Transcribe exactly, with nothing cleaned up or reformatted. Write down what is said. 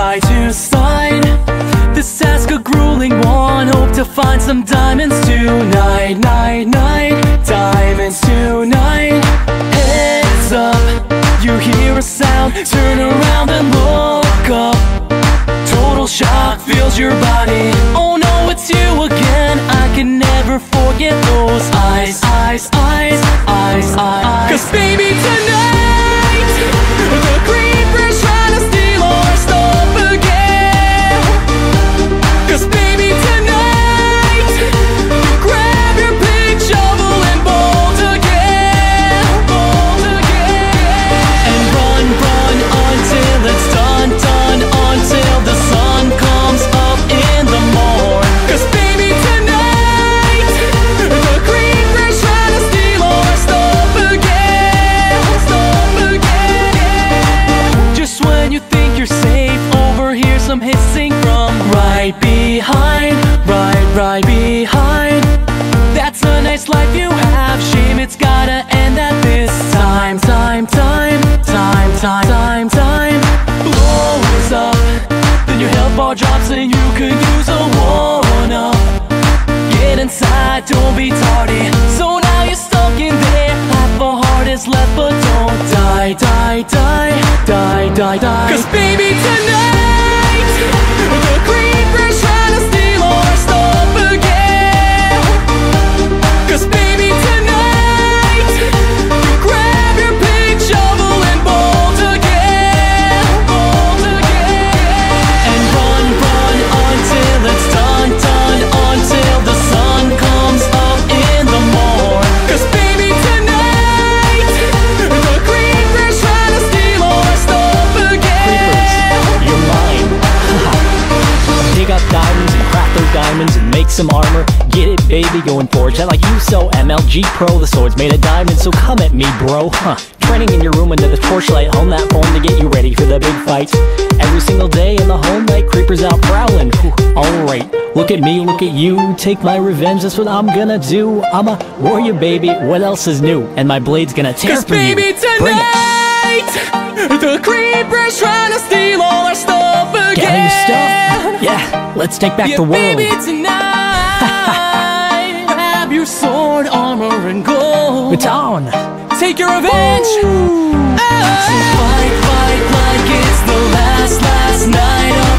side to side. This task a grueling one, hope to find some diamonds tonight. Night, night, diamonds tonight. Heads up, you hear a sound, turn around and look up. Total shock fills your body. Oh no, it's you again. I can never forget those eyes, eyes, eyes, eyes, eyes. Cause baby tonight, the creeper's trying to steal our stuff again. Cause baby tonight, you grab your pick, shovel and bolt again, bolt again. And run, run until it's done, done, until the sun comes up in the morn. Cause baby tonight, the creeper's trying to steal our stuff again, stuff again. Just when you think you're safe, overhear some hissing from right behind, right, right behind. That's a nice life you have, shame it's gotta end at this time. Time, time, time, time, time, time. Blows up, then your health bar drops and you could use a one-up. Get inside, don't be tardy. So now you're stuck in there, half a heart is left, but don't die, die, die, die, die, die. Cause baby tonight, the creeper's trying to steal our stuff again. Cause baby tonight, you grab your pick, shovel and bolt again, bolt again. And run, run until it's done, done, until the sun comes up in the morn. Cause baby tonight, the creeper's trying to steal our stuff again. Creepers, you're mine. Dig up diamonds and craft those diamonds and make some armor. Get it, baby, going forge that like you so M L G Pro. The sword's made of diamonds, so come at me, bro. Huh. Training in your room under the torchlight, hone that form to get you ready for the big fights. Every single day in the home light, creepers out prowling. Alright, look at me, look at you. Take my revenge, that's what I'm gonna do. I'm a warrior, baby, what else is new? And my blade's gonna tear Cause through baby you. tonight, the creeper's trying to steal all our stuff again. Gather your stuff? Yeah, let's take back Yeah, the world. baby tonight, grab your sword, armor and gold. It's on. Take your revenge. Oh. So fight, fight like it's the last, last night